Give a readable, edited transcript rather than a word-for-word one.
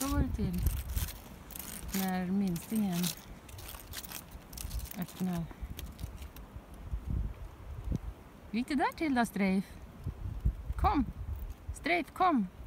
Så går det till när minstingen öppnar. Hur gick det där till då, Strafe? Kom! Strafe, kom!